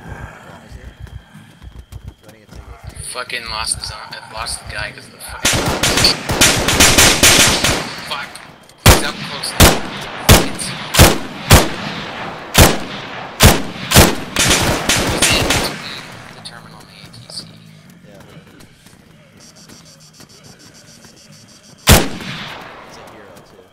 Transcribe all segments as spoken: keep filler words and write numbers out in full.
Fucking lost the zone. I lost the guy because the fucking. Fuck. He's up close now. It's... He's in the terminal in the A T C. Yeah. He's a hero too.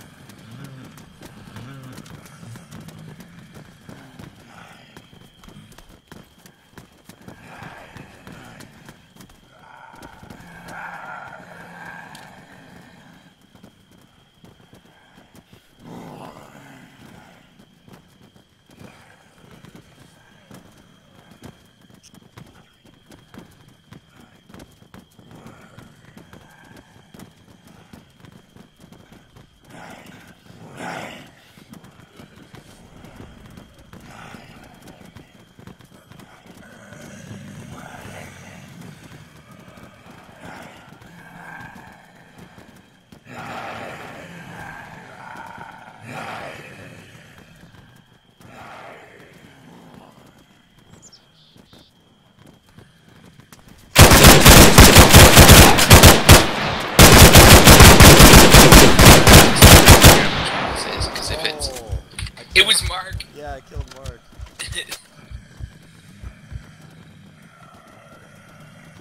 It was Mark! Yeah, I killed Mark.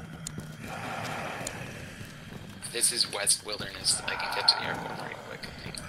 This is West Wilderness. I can get to the airport pretty quick.